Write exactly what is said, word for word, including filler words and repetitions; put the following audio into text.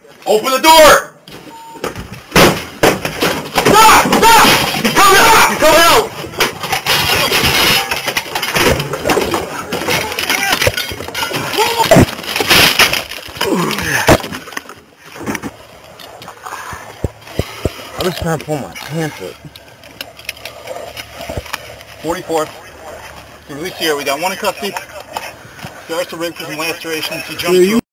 Open the door! Stop! Stop! Come out! Come out! I'm just trying to pull my pants up. forty-four. Release here. We got one in custody. Starts to rape with some lacerations. He jumped.